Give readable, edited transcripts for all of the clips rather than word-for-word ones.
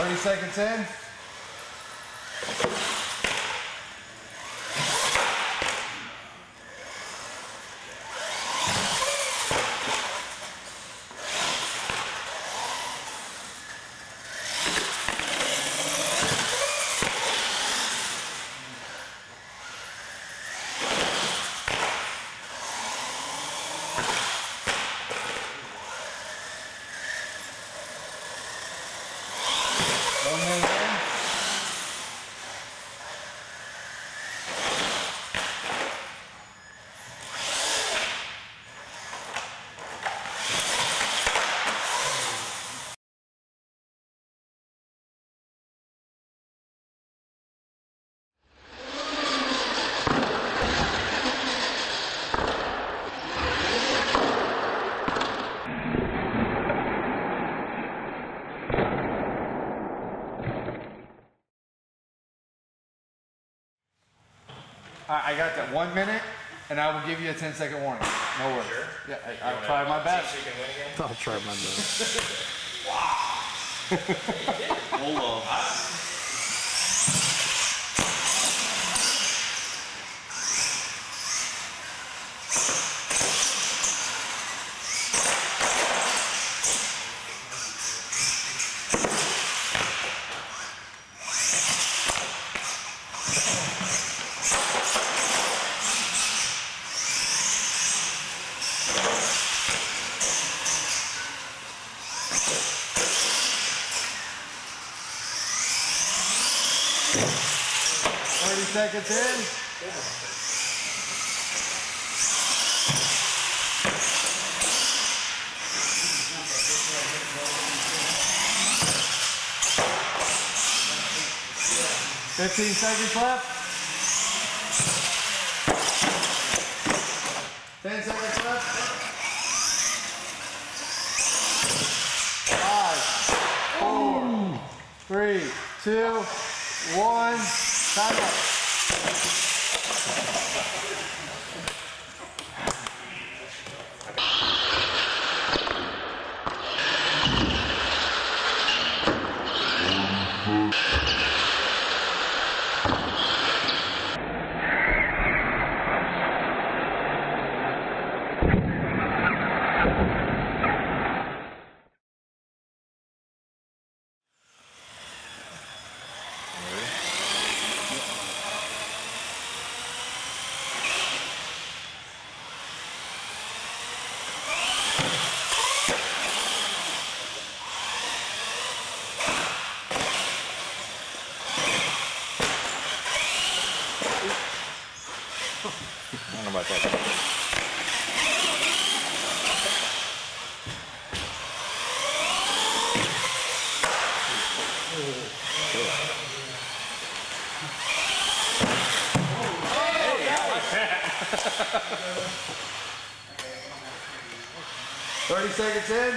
30 seconds in. I got that 1 minute, and I will give you a 10-second warning. No worries. Sure? Yeah, I'll try my best. I'll try my best. Wow. Hold on. 30 seconds in. 15 seconds left. 10 seconds left. 5, 4, 3, 2, 1. Time up. I don't know about that. 30 seconds in.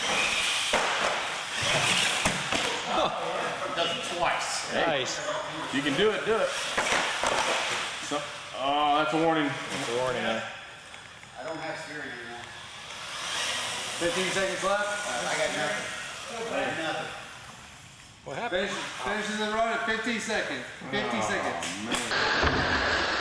Does it twice. Nice. You can do it, do it. So, oh, that's a warning. That's a warning, huh? I don't have steering anymore. 15 seconds left. I got nothing. I got nothing. What happened? Finishes the run at 50 seconds. 50 seconds. Man.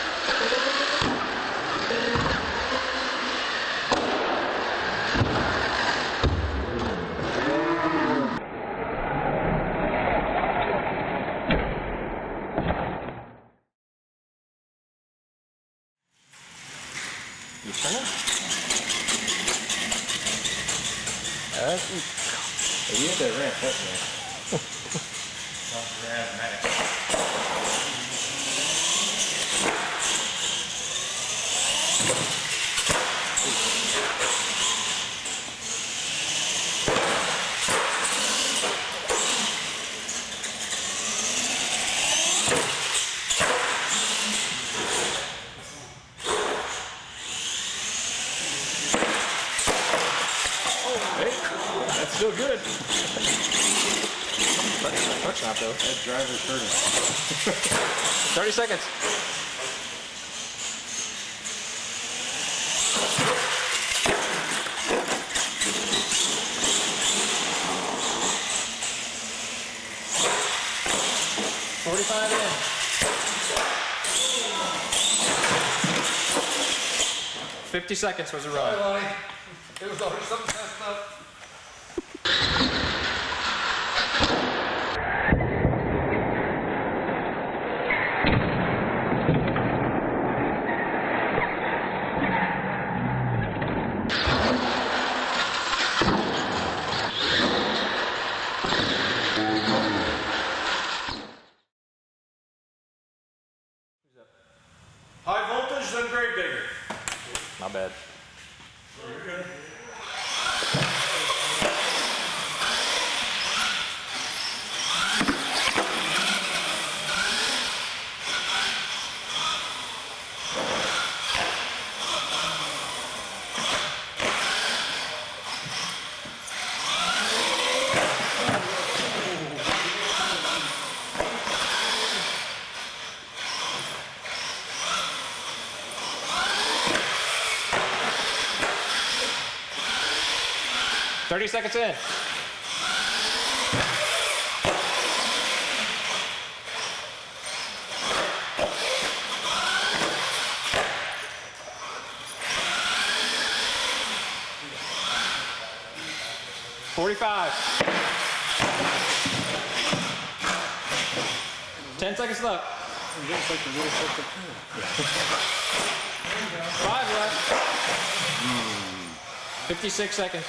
You turn it? You have to ramp up, man. That's still good. Touch not though. That driver's hurting. 30 seconds. 45 in. 50 seconds was a run. Sorry, Lonnie. It was already something messed up. High voltage, then grave digger. My bad. You're good. Thirty seconds in. $45. 10 seconds left. 5 left. 56 seconds.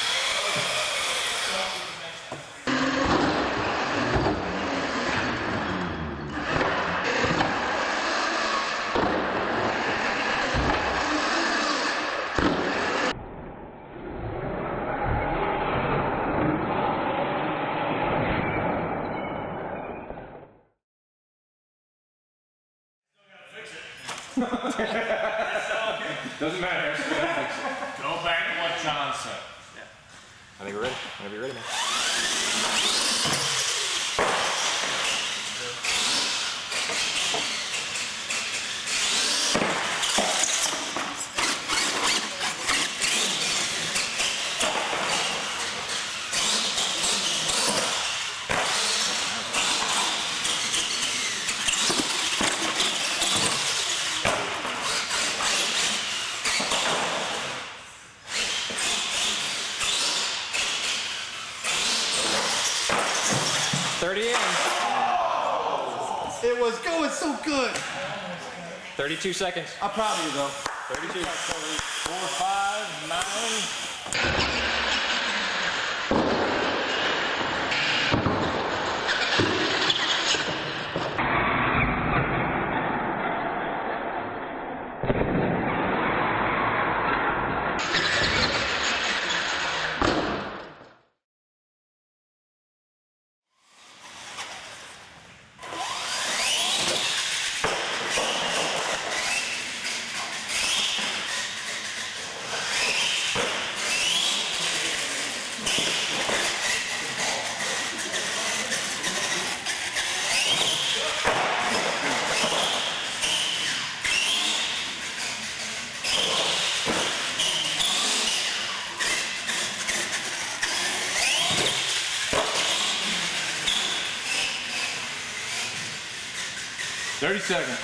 Doesn't matter. Go back to what John said. I think we're ready. Whenever you're ready, man. It was going so good. 32 seconds. I'm proud of you, though. 32. 4, 5, 9. $30 seconds.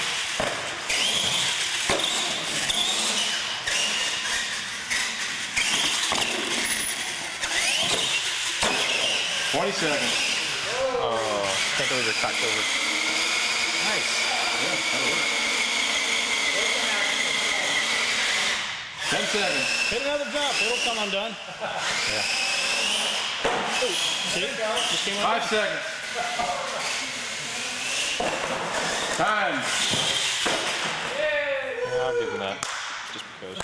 $20 seconds. Oh, can't believe you're cocked over. Nice. Yeah, that'll work. 10 seconds. Hit another jump, it'll come undone. Yeah. Oh, see? Just came 5 seconds. Time. Yeah, I'll give him that. Just because.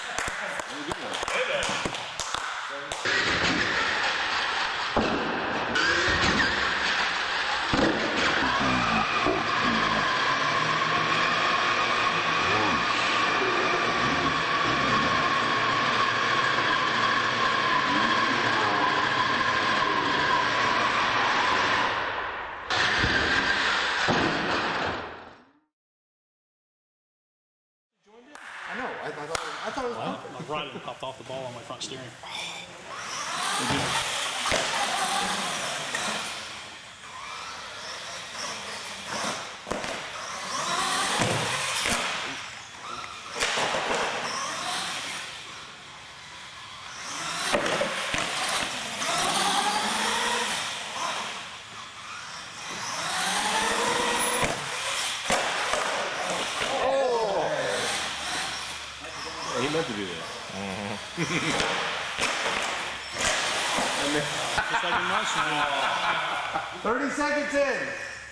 I know. I thought it was perfect. My right hand popped off the ball on my front steering. Just like a mushroom. 30 seconds in.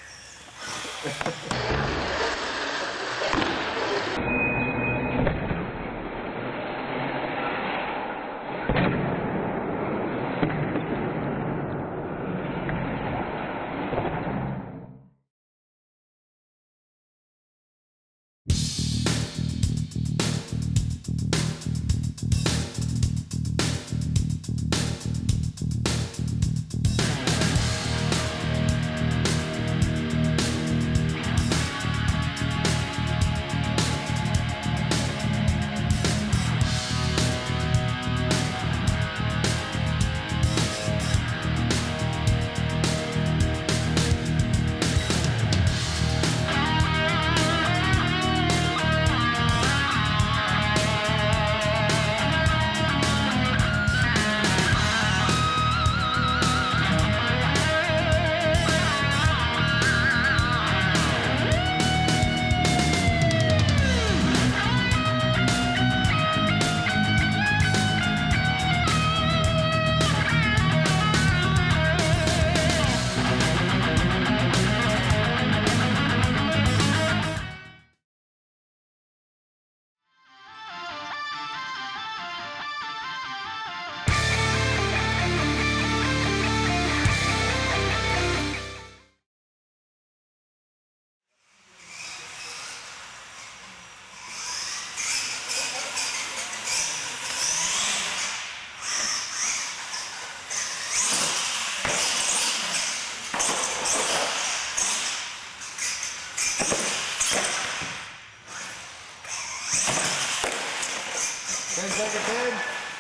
Seconds in.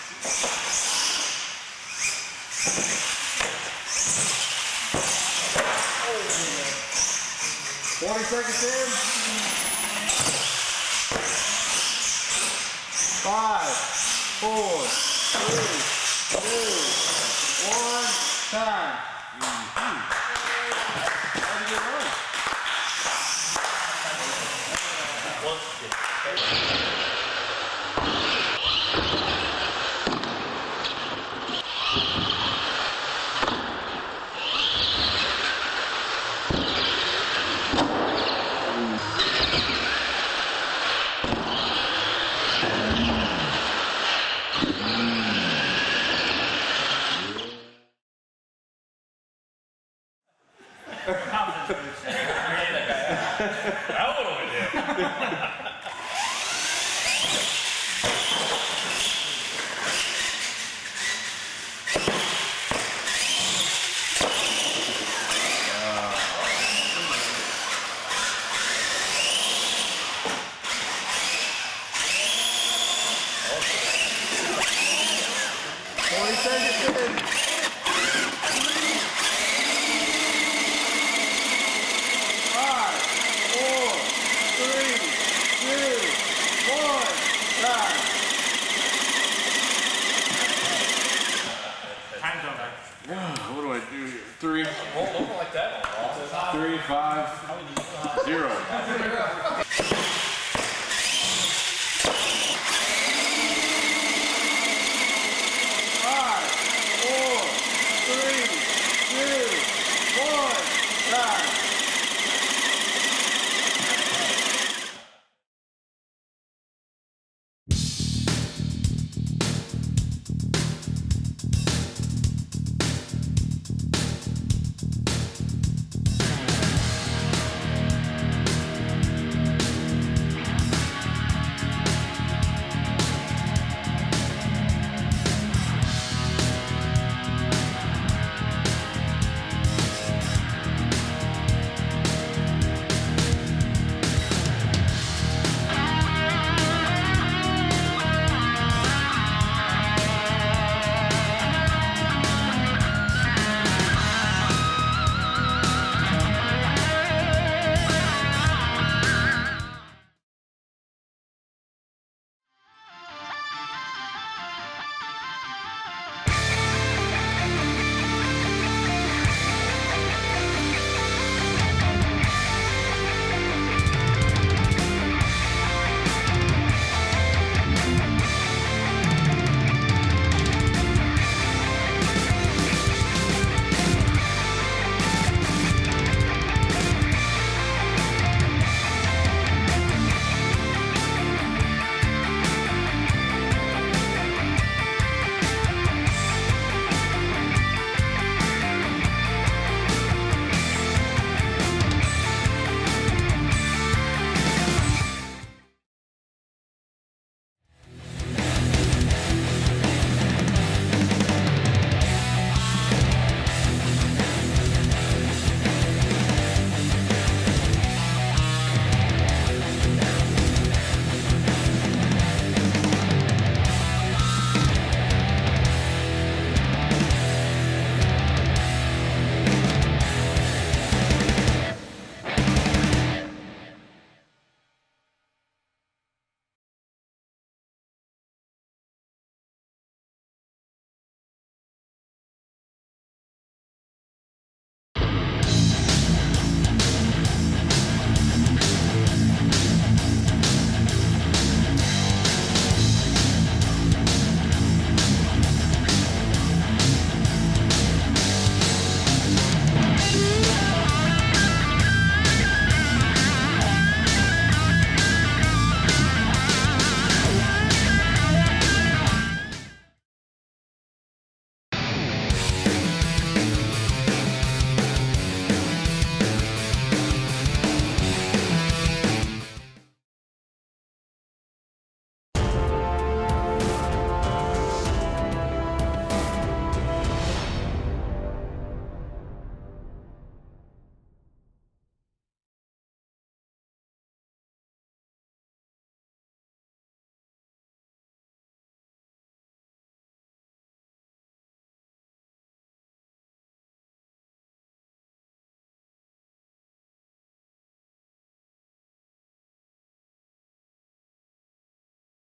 40 seconds in. 5, 4, 3, 2, 1, time. How did you run? What do I do here? 3. Roll over like that. 3, 5, 0.